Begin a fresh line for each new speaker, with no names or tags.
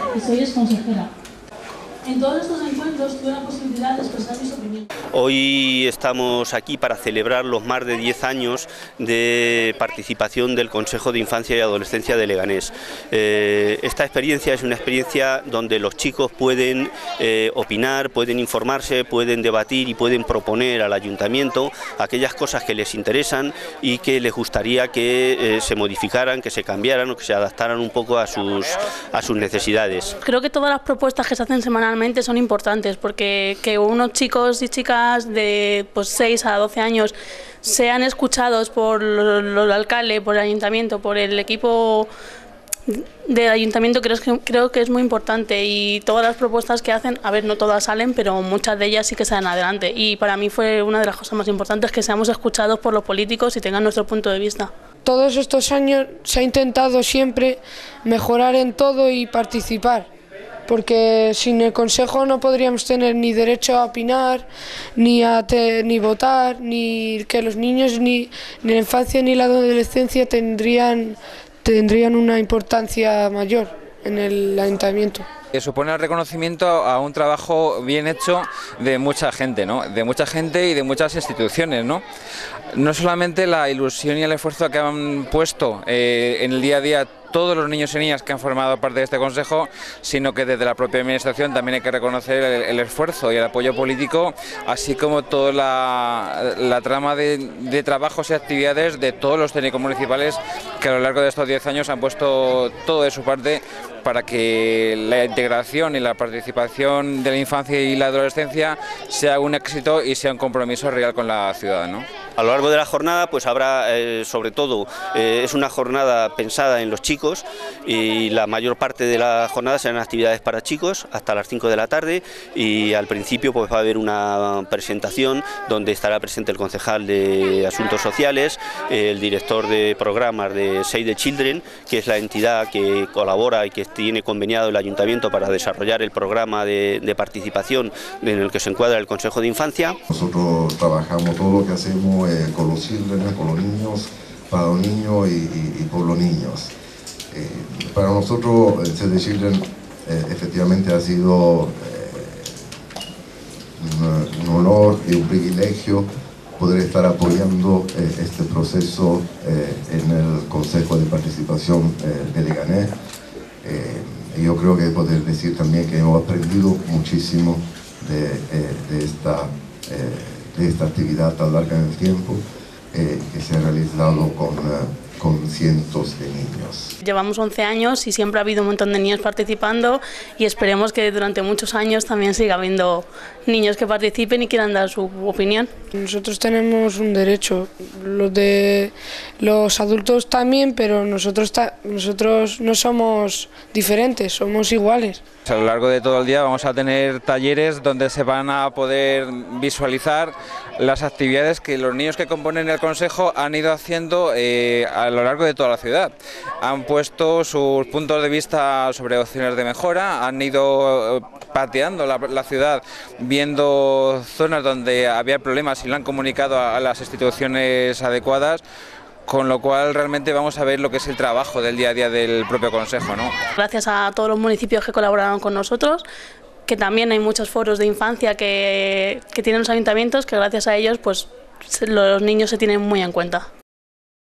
y soy exconsejera. En todos estos encuentros tuve la posibilidad de expresar mis opiniones.
Hoy estamos aquí para celebrar los más de 10 años de participación del Consejo de Infancia y Adolescencia de Leganés. Esta experiencia es una experiencia donde los chicos pueden opinar, pueden informarse, pueden debatir y pueden proponer al ayuntamiento aquellas cosas que les interesan y que les gustaría que se modificaran, que se cambiaran o que se adaptaran un poco a sus necesidades.
Creo que todas las propuestas que se hacen semanalmente son importantes, porque que unos chicos y chicas de 6 a 12 años sean escuchados por el alcalde, por el ayuntamiento, por el equipo del ayuntamiento, creo que es muy importante, y todas las propuestas que hacen, a ver, no todas salen, pero muchas de ellas sí que salen adelante, y para mí fue una de las cosas más importantes, que seamos escuchados por los políticos y tengan nuestro punto de vista.
Todos estos años se ha intentado siempre mejorar en todo y participar, porque sin el Consejo no podríamos tener ni derecho a opinar, ni votar, ni que los niños, ni la infancia ni la adolescencia tendrían una importancia mayor en el ayuntamiento.
Supone el reconocimiento a un trabajo bien hecho de mucha gente, ¿no? De mucha gente y de muchas instituciones, ¿no? No solamente la ilusión y el esfuerzo que han puesto en el día a día todos los niños y niñas que han formado parte de este consejo, sino que desde la propia administración también hay que reconocer el esfuerzo y el apoyo político, así como toda la trama de trabajos y actividades de todos los técnicos municipales que a lo largo de estos 10 años han puesto todo de su parte para que la integración y la participación de la infancia y la adolescencia sea un éxito y sea un compromiso real con la ciudad, ¿no?
A lo largo de la jornada pues habrá, sobre todo, es una jornada pensada en los chicos, y la mayor parte de la jornada serán actividades para chicos hasta las 5 de la tarde, y al principio pues va a haber una presentación donde estará presente el concejal de Asuntos Sociales, el director de programas de Save the Children, que es la entidad que colabora y que tiene conveniado el ayuntamiento para desarrollar el programa de participación en el que se encuadra el Consejo de Infancia.
Nosotros trabajamos todo lo que hacemos con los children, con los niños, para los niños y por los niños. Para nosotros el Save the Children efectivamente ha sido un honor y un privilegio poder estar apoyando este proceso en el Consejo de Participación de Leganés. Yo creo que poder decir también que hemos aprendido muchísimo de esta actividad tan larga en el tiempo, que se ha realizado con cientos de niños.
Llevamos 11 años y siempre ha habido un montón de niños participando, y esperemos que durante muchos años también siga habiendo niños que participen y quieran dar su opinión.
Nosotros tenemos un derecho, los adultos también, pero nosotros no somos diferentes, somos iguales.
A lo largo de todo el día vamos a tener talleres donde se van a poder visualizar las actividades que los niños que componen el Consejo han ido haciendo a lo largo de toda la ciudad. Han puesto sus puntos de vista sobre opciones de mejora, han ido pateando la ciudad, viendo zonas donde había problemas y lo han comunicado a las instituciones adecuadas, con lo cual realmente vamos a ver lo que es el trabajo del día a día del propio Consejo, ¿no?
Gracias a todos los municipios que colaboraron con nosotros, que también hay muchos foros de infancia que tienen los ayuntamientos, que gracias a ellos pues los niños se tienen muy en cuenta.